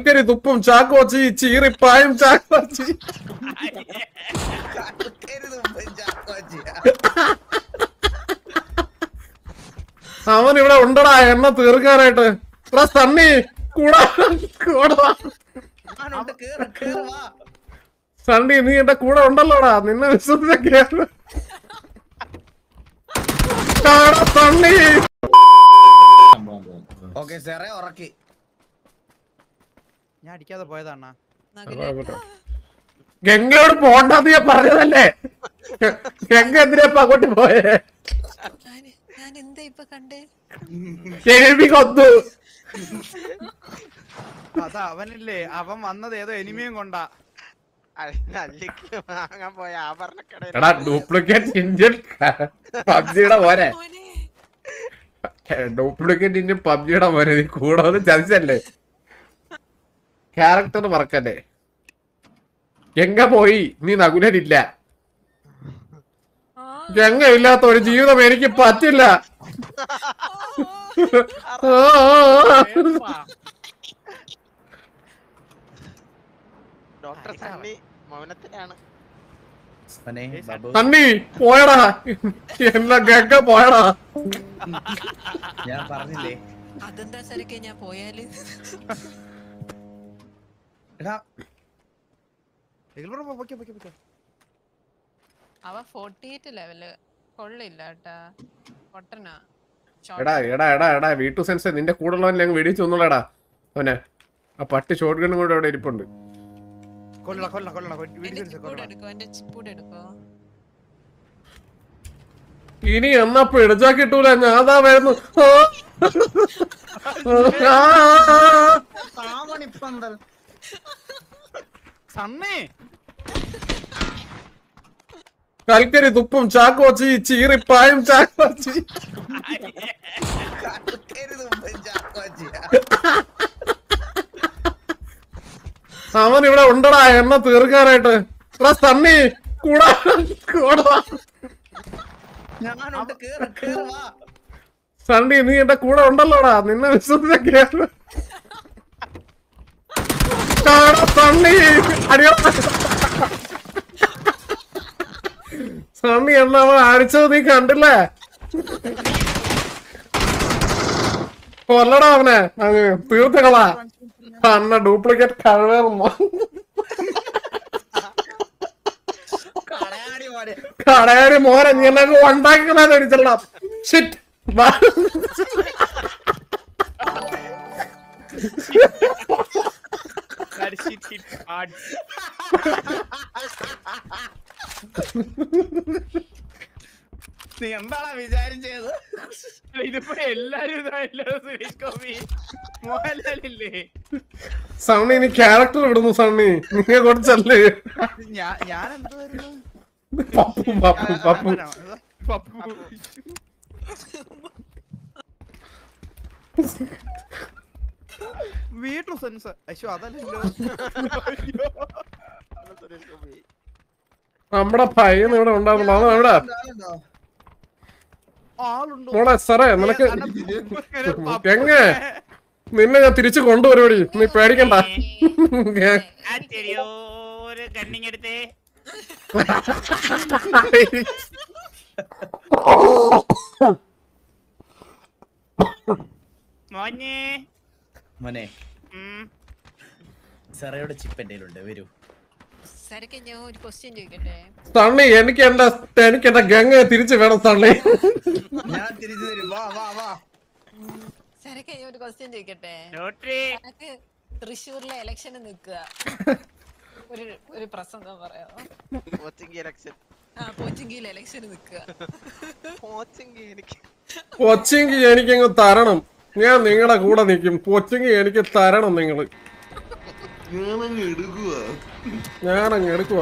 കൽക്കരി തുപ്പും ചാക്കോച്ചി ചീറിപ്പായും ചാക്കോച്ചി. അവൻ ഇവിടെ ഉണ്ടടാ എണ്ണ തീർക്കാനായിട്ട്. സണ്ണി കൂടാ സണ്ണി, നീ എന്റെ കൂടെ ഉണ്ടല്ലോടാ, നിന്നെ വിശ്വസിച്ച സണ്ണി. ഞാൻ അടിക്കാതെ പോയതാണ്. ഗംഗയോട് പോണ്ടെന്ന് ഞാൻ പറഞ്ഞതല്ലേ. ഗംഗ എന്തിനാ അങ്ങോട്ട് പോയേ? കൊന്നു. അതാ അവനില്ലേ, അവൻ വന്നത് ഏതോ എനിമയും കൊണ്ടാ. എടാ ഡ്യൂപ്ലിക്കേറ്റ് ഇന്ത്യൻ പബ്ജിയുടെ പോരെ, ഡ്യൂപ്ലിക്കേറ്റ് ഇന്ത്യൻ പബ്ജിയുടെ പോരെ. നീ കൂടെ ചതിച്ചല്ലേ, ക്യാരക്ടർ മറക്കല്ലേ. ഗംഗ പോയി, നീ നകുലനില്ല. ഗംഗ ഇല്ലാത്ത ഒരു ജീവിതം എനിക്ക് പറ്റില്ല. സണ്ണി പോയടാ, എന്നാ ഗംഗ പോയടാ. ഞാൻ പറഞ്ഞില്ലേ അതെന്താ സരക്കെ ഞാൻ പോയാല് അവ 48 ലെവല് കൊള്ളില്ല കേട്ടാ, പൊട്ടനാ. എടാ എടാ എടാ എടാ വീട്ടു സെൻസ്, നിന്റെ കൂടെ ഉള്ളവൻ ഞങ്ങൾ വെടിച്ചു തന്നോളാടാ അവനെ. ആ പട്ടി ഷോട്ട് ഗണ്ണും കൂടെ അവിടെ ഇരിപ്പുണ്ട്. ഇനി എന്നപ്പോ ഇടച്ചാ കിട്ടൂല, ഞാൻ അതാ വരുന്നു. കൽക്കരി തുപ്പും ചാക്കോച്ചി ചീറിപ്പായും ചാക്കോച്ചി. അവൻ ഇവിടെ ഉണ്ടടാ എണ്ണ തീർക്കാനായിട്ട്. സണ്ണി കൂടാ സണ്ണി, നീ എന്റെ കൂടെ ഉണ്ടല്ലോടാ, നിന്നെ വിശ്വസിച്ച സണ്ണി. സണ്ണി എന്നാ അവൻ അടിച്ചത് നീ കണ്ടില്ലേ? കൊല്ലടാ അവനെ, തീർത്തകളാ. അന്ന ഡ്യൂപ്ലിക്കേറ്റ് കഴിവേറുമ്പോ കടയാടി മോനെ, നീ എന്നെ ഉണ്ടാക്കിക്കളാൻ അടിച്ചല്ല. ഷിറ്റ്. നീ എന്താണാ വിചാരിച്ചത്? ഇതിപ്പോ എല്ലാരും മോഹൻലാലില്ലേ? സണ്ണി നീ ക്യാരക്ടർ വിടുന്നു. സണ്ണി നീയെ കുറച്ചല്ലേ. ഞാൻ എന്തായിരുന്നു? പപ്പു പപ്പു പപ്പു പപ്പു. വീട്ടു സെൻസ് അയ്യോ അതല്ലോ. നമ്മുടെ പയ്യൻ ഇവിടെ ഉണ്ടായിരുന്നു. അവൻ എവിടെ? മോളെ സാറേ, നിനക്ക് എങ്ങനെ നിന്നെ ഞാൻ തിരിച്ചു കൊണ്ടുവരുവടി, നീ പേടിക്കണ്ട. മോനെ സാറയുടെ ചിപ്പ് എന്റെ കയ്യിലുണ്ട്, വരൂ. സണ്ണി എനിക്ക് എന്റെ ഗംഗയെ തിരിച്ചു വേണം സണ്ണി. ഞാൻ തിരിച്ചു തരും, വാ വാ വാ. ഒരു ക്വസ്റ്റ്യൻ ചോദിക്കട്ടെ? തൃശ്ശൂരിലെ ഇലക്ഷന് നിക്കുക, ഒരു പ്രസംഗം പറയാമോ? പോച്ചിങ്കിയിൽ ഇലക്ഷന് നിക്കുക. കൊച്ചിങ്കി എനിക്കങ്ങ് തരണം, ഞാൻ നിങ്ങളുടെ കൂടെ നിൽക്കും. കൊച്ചിങ്കി എനിക്ക് തരണം നിങ്ങള്. ഞാനങ്ങ് എടുക്കുവാ.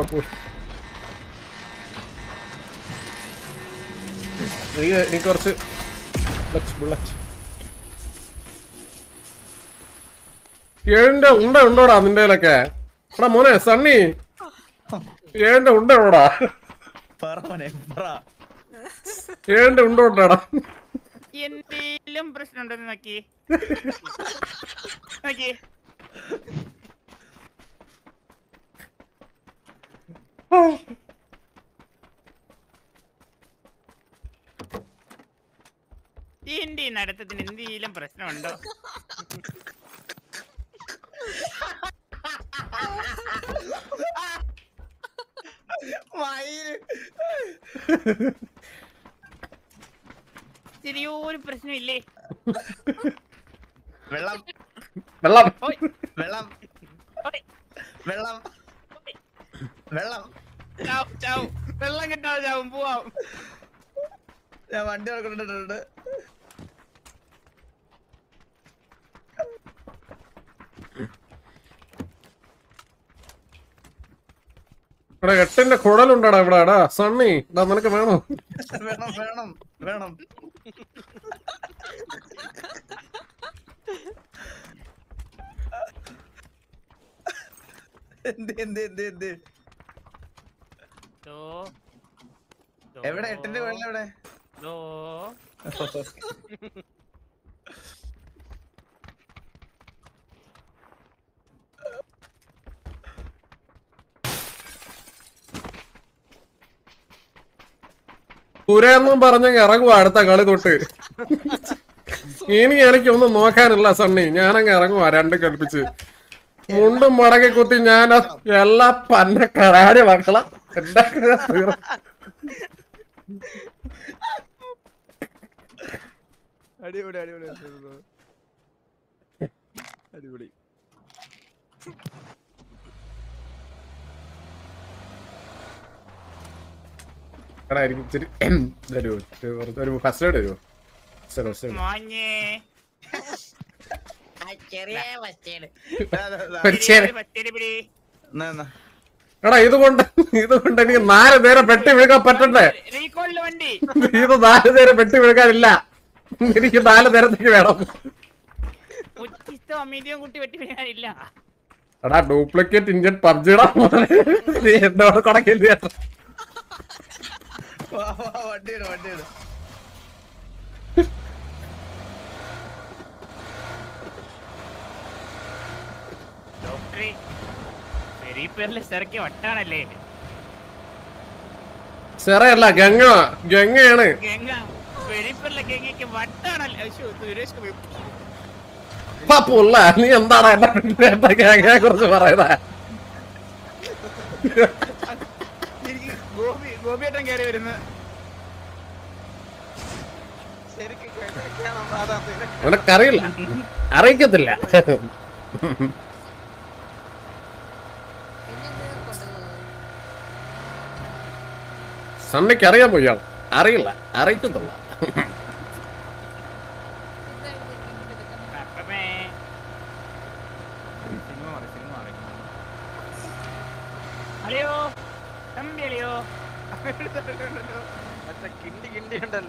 നീ കുറച്ച് ഏഴിന്റെ ഉണ്ട ഉണ്ടോടാ നിന്റെ കയ്യിലൊക്കെ? എടാ മോനെ സണ്ണി, ഏഴിന്റെ ഉണ്ട ഉണ്ടോടാ? ഏഴിന്റെ ഉണ്ട ഉണ്ടോടാ? എന്തെങ്കിലും പ്രശ്നം ഉണ്ടെന്ന് നോക്കി. ഈ നടത്തത്തിന് എന്തെങ്കിലും പ്രശ്നമുണ്ടോ? ചെറിയൊരു പ്രശ്നമില്ലേ? വെള്ളം വെള്ളം ഓയ്, വെള്ളം ഓയ്, വെള്ളം വെള്ളം. ചാവും, ചാവും. വെള്ളം കിട്ടാതെ ചാവും. പോവാം. ഞാൻ വണ്ടി കൊടുക്കുന്നുണ്ട്. എടാ 8ന്റെ കുഴലുണ്ടടാ ഇവിടെ. എടാ സണ്ണി, എടാ നിനക്ക് വേണോ? വേണം വേണം വേണം. എന്ത് എന്ത് എന്ത് എന്ത് ദോ, ദോ, എവിടെ 8ന്റെ വെള്ളം എവിടെ? ദോ. പുരയെന്നും പറഞ്ഞെങ്കിൽ ഇറങ്ങുക അടുത്ത കളി തൊട്ട്. ഇനി എനിക്കൊന്നും നോക്കാനില്ല സണ്ണി, ഞാനങ്ങ് ഇറങ്ങുവാ 2 കൽപ്പിച്ച്. മുണ്ടും മടക്കി കുത്തി ഞാൻ എല്ലാ പന്ന കരാടി മക്കള എന്റെ അടിപൊളി അടിപൊളി അടിപൊളി. എടാ എനിക്ക് ഇച്ചിരി തരുമോ? ഒരു ഫസ്റ്റ് എയ്ഡ് തരുമോ? മോഞ്ഞേ. ചെറിയ വച്ചേട്. പച്ചടി പിടി. എടാ ഇതുകൊണ്ട് എനിക്ക് 4 നേരം പെട്ടി വീഴാൻ പറ്റണ്ടേ? റീകോളില് വണ്ടി. ഇത് 4 നേരം പെട്ടി വീഴാനില്ല, എനിക്ക് 4 നേരത്തേക്ക് വേണം. ഉച്ചിഷ്ടോ അമീതിയും കുട്ടി വെട്ടി വീഴാനില്ല. എടാ ഡ്യൂപ്ലിക്കേറ്റ് ഇന്ത്യൻ പബ്ജിടാ നീ എന്നോട് കൊടക്കില്ല. വണ്ടിയിട് വണ്ടിയിട്. ഡോക്ടറെ പേരിലെ സ്ഥലക്ക് വട്ടാണല്ലേ? സെറയല്ല ഗംഗയാണ്. ഗംഗ പേരിലെ ഗംഗയ്ക്ക് വട്ടാണല്ലേ? സുരേഷ് പുള്ള നീ എന്താണ് എന്റെ ഗംഗയെ കുറിച്ച് പറയുന്നത്? ഗോപിയേട്ടൻ കയറി വരുന്നു. നിനക്കറിയില്ല, അറിയിക്കത്തില്ല. സണ്ണയ്ക്ക് അറിയാൻ പോയി, അറിയില്ല, അറിയിക്കത്തില്ല. അല്ലയോ തമ്പി, അല്ലയോ കിണ്ടി കിണ്ടി ഉണ്ടല്ലോ.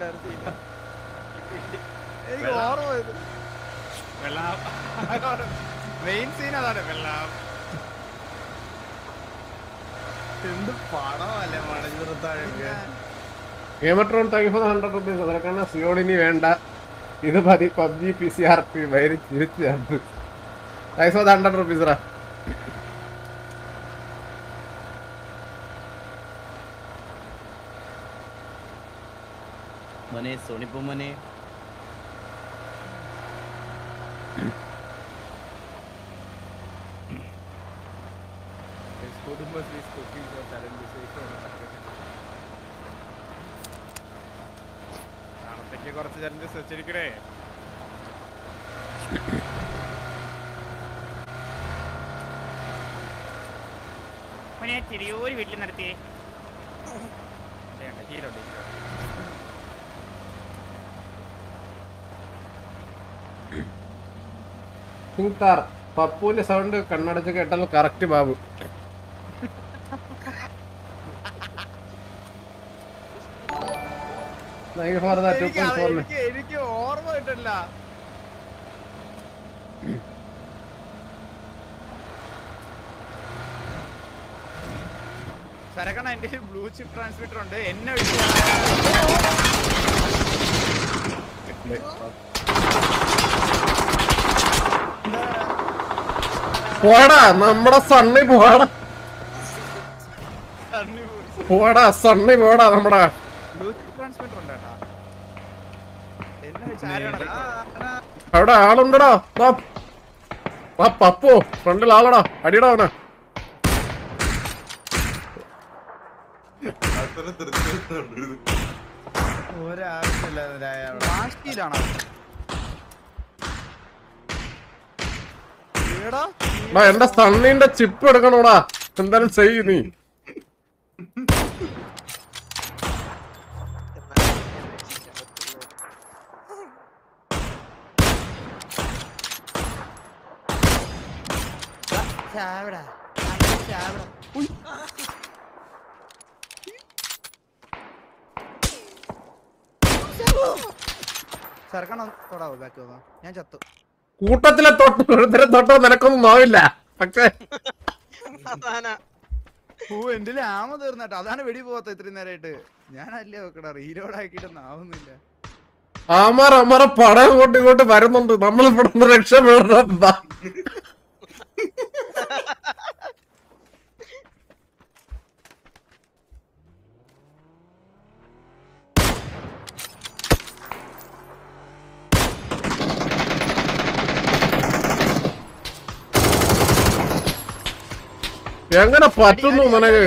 എനിക്ക് ഓർമ്മ വരുന്നു. വെള്ളം മെയിൻ സീൻ അതാണ്. വെള്ളം എന്ത് പണമല്ലേ മണഞ്ഞിറത്താഴൊക്കെ. ഗെയിമട്രോൺ താങ്ക് ഫോർ 100 rupees. അതിനൊക്കെ സിയോളിനി വേണ്ട, ഇത് മതി. പബ്ജി PCRP വൈരി തിരിച്ചു താങ്ക്സ് ഫോർ 100 rupees. മോനെ സോണിപ്പോ മോനെ. നാളത്തേക്ക് കുറച്ച് ചലഞ്ചസ് വെച്ചിരിക്കണേ. ചെറിയൊരു വീട്ടിൽ നടത്തിയേ. പപ്പുവിന്റെ സൗണ്ട് കണ്ണടച്ച് കേട്ടാൽ കറക്റ്റ് ബാബു. എനിക്ക് ഓർമ്മ കിട്ടില്ല. സരക്കണ എന്റെ ബ്ലൂ ചിപ്പ് ട്രാൻസ്മിറ്റർ ഉണ്ട്, എന്നെ പോടാ, നമ്മുടെ സണ്ണി പോടാ. വിളിച്ചു പോടാ സണ്ണി പോടാ നമ്മടാ ബ്ലൂടൂത്ത് ട്രാൻസ്മിറ്റർ ഉണ്ട് കേട്ടാ. എന്നെ വെച്ച് ആരാണ് അവിടെ ആളുണ്ടടാ പപ്പോ ഫ്രണ്ടിൽ ആളടാ അടിയടാ അവനെ ഒരാവശ്യമില്ലാതെ വാശിയിലാണോ? എടാ എന്റെ സണ്ണിന്റെ ചിപ്പ് എടുക്കണോടാ എന്തായാലും ചെയ്യ് നീ സർക്കാണോ തൊടാവോ ബാക്ക് വന്നോ? ഞാൻ ചത്തു. കൂട്ടത്തിലെ തൊട്ടോ നിനക്കൊന്നും ആവില്ല പക്ഷേ എന്റെ ആമ തീർന്നട്ടോ. അതാണ് വെടി പോകാത്ത ഇത്രയും നേരമായിട്ട്. ഞാനല്ലേ നോക്കടാ റീലോഡ് ആക്കിയിട്ടൊന്നും ആവുന്നില്ല. അമറ പടം ഇങ്ങോട്ട് വരുന്നുണ്ട് നമ്മൾ ഇവിടെ നിന്ന് രക്ഷപ്പെടണം എങ്ങനെ പറ്റുന്നു നിനക്ക്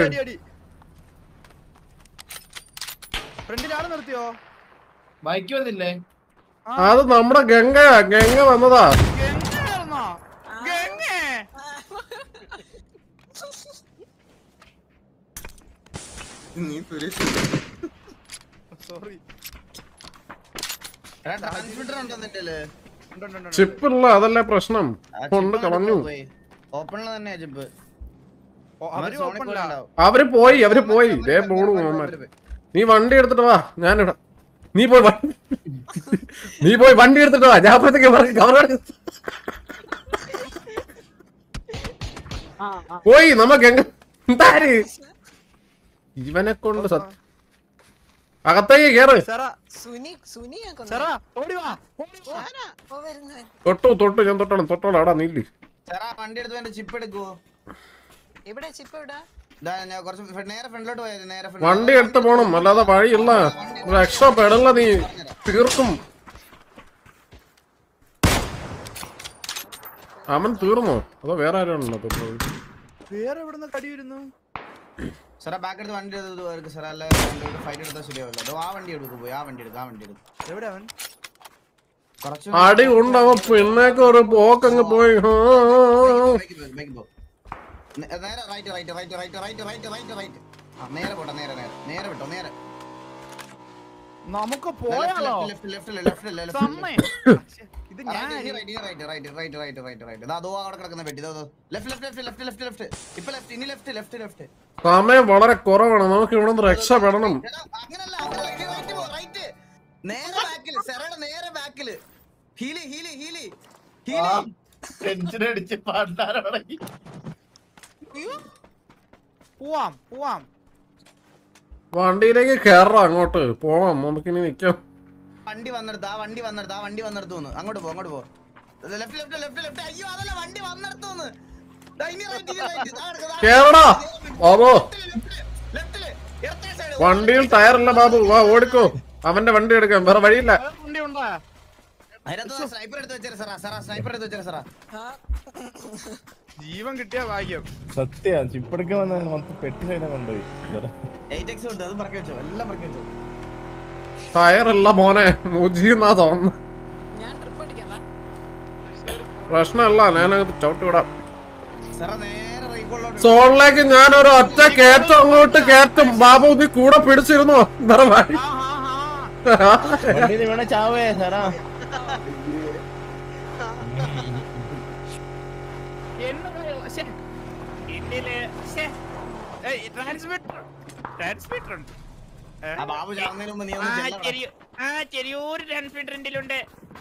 ഫ്രണ്ടിൽ ആള് നിർത്തിയോ? ബൈക്ക് വന്നില്ലേ? അത് നമ്മുടെ ഗംഗ വന്നതാ ഗംഗയായിരുന്നോ? ഗംഗ സോറി. ട്രാൻസ്മിറ്റർ ഉണ്ടോ നിന്റെ? ചിപ്പില്ല അതല്ലേ പ്രശ്നം കൊണ്ട് കളഞ്ഞു ഓപ്പണില് തന്നെ ചിപ്പ്. അവര് ഓപ്പണില്ല. അവര് പോയി ദേ പോണു അവന്മാര്. നീ വണ്ടി എടുത്തിട്ട് വാ ഞാനിടാം നീ പോയി വണ്ടി എടുത്തിട്ട് വാ ഞാൻ പോയി നമുക്ക് എന്താര് ഇവനെ കൊണ്ട് അകത്തേക്ക് കേറ് തൊട്ടു ഞാൻ തൊട്ടോളാം അവിടെ നീല് വണ്ടി എടുത്ത് ചിപ്പ് എടുക്കുവോ? വണ്ടി എടുത്ത് പോണം അല്ലാതെ വഴിയില്ല രക്ഷപ്പെടല്ല നീ തീർക്കും അവൻ തീർന്നോ അതോ വേറെ ആരാണല്ലോ വേറെ എവിടുന്ന് കടി വരുന്നു? വണ്ടി ഫൈറ്റ് എടുത്താൽ ശരിയാവില്ല. ആ വണ്ടി എടുക്കും പോയി. ആ വണ്ടി എടുക്കും. എവിടെ അവൻ? അടി കൊണ്ടവൻ പിന്നേക്ക് ഒരു പോക്കങ്ങ് പോയി നേരെ പോട്ടെ. നേരെ വിട്ടോ. നമുക്ക് പോയാലോ? ഇത് ഞാൻ സമയം വളരെ കുറവാണ് നമുക്ക് ഇവിടെ നിന്ന് രക്ഷപ്പെടണം പോവാം. വണ്ടിയിലേക്ക് കേറാം അങ്ങോട്ട് പോവാം നമുക്കിനി നിക്കാം വണ്ടി വന്നെടുത്ത് അങ്ങോട്ട് പോ. അയ്യോ അതല്ല വണ്ടി വന്നെടുത്തോന്ന്. കേറടാ ബാബു വണ്ടിയിൽ ടയറല്ല ബാബു വാ ഓടിക്കോ അവന്റെ വണ്ടി എടുക്കാം വേറെ വഴിയില്ല സ്നൈപ്പർ എടുത്ത് വെച്ചേരാ സാറാ. ജീവൻ കിട്ടിയ ഭാഗ്യം. സത്യ ചിപ്പെടുക്ക വന്ന പെട്ടി സൈന കൊണ്ടുപോയി ഉണ്ട് അത് പറക്കി വെച്ചോ. എല്ലാം പറക്കി വെച്ചോ. ടയറല്ല മോനെ മുജിന്നാ തോന്നുന്നു പ്രശ്നമല്ല ഞാനത് ചവിട്ടി വിടാം സോളിലേക്ക് ഞാനൊരു ഒറ്റ കയറ്റം അങ്ങോട്ട് കയറ്റും ബാബു നീ കൂടെ പിടിച്ചിരുന്നോ വേറെ വഴി വീണ ചാവേ സാറാ ട്രാൻസ്മിറ്റർ ഉണ്ട്. ബാബു ചാവുന്നതിന് മുമ്പ് നീ ചെറിയൊരു ട്രാൻസ്മിറ്റർ ഉണ്ട്.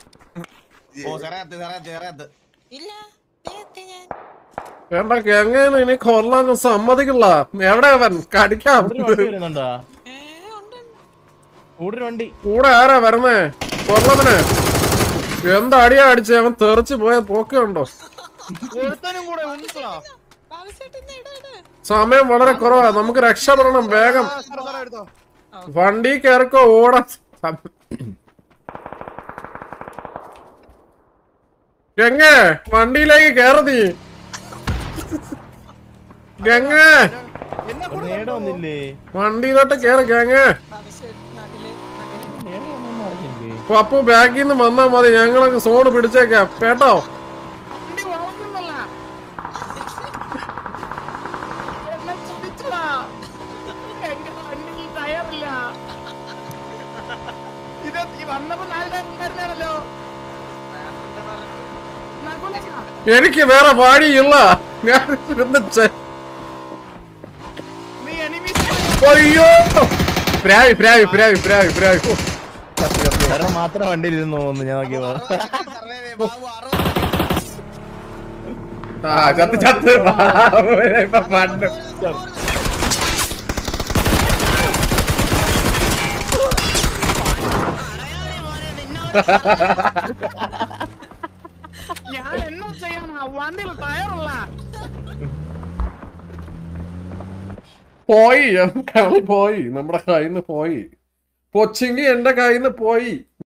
വേണ്ട എങ്ങനെ ഇനി കൊല്ലാൻ സമ്മതിക്കില്ല എവിടെ അവൻ കടിക്കാം വരുന്നുണ്ടോ വണ്ടി കൂടെ ആരാ വരുന്നേ കൊല്ലവന് എന്താ അടിയാ അടിച്ചേ അവൻ തെറിച്ച് പോയ പോക്കുണ്ടോ ഒരുത്തനും കൂടെ ഉണ്ടോ? ബാബുസേട്ടൻ ഇട്, ഇട്. സമയം വളരെ കുറവാ, നമുക്ക് രക്ഷപ്പെടണം വേഗം. സാറേ എടുത്തോ. വണ്ടി കയറിക്കോ, ഓടാ. ഗംഗ വണ്ടിയിലേക്ക് കേറ് നീ. ഗംഗ ഒരു നേടം വന്നില്ലേ? വണ്ടിയിലോട്ട് കേറ് ഗംഗ. ബാബുസേട്ടൻ നാട്ടില് നേടം ഒന്നും അറിഞ്ഞില്ലേ? പപ്പു ബാക്കിൽ നിന്ന് വന്നാ മതി, ഞങ്ങളൊക്കെ സോണ് പിടിച്ചേക്കാം കേട്ടോ. ഇത് ഈ വന്നപ്പോ 4 ടൈം ഉണ്ടായിരുന്നാണല്ലോ. എനിക്ക് വേറെ വഴിയില്ല, ഞാൻ ഇരുന്ന് നീ enemies അയ്യോ പ്രാവി പ്രാവി പ്രാവി പ്രാവി പ്രാവി. ഓ, ചത്ത് ചത്ത്. സാറേ മാത്രം വണ്ടിയിൽ ഇരുന്ന് തോന്നുന്നു ഞാൻ നോക്കിയപ്പോ. ബാബു 60 ആ ചത്ത് ചത്ത്. ഇപ്പൊ പണ്ട് ഞാൻ എന്നാ ചെയ്യാനാ, വണ്ടിയിൽ ടയറുള്ള. പോയി, കളി പോയി, നമ്മുടെ കയ്യിൽ നിന്ന് പോയി. കൊച്ചിങ്ങി എന്റെ കയ്യിൽ നിന്ന് പോയി.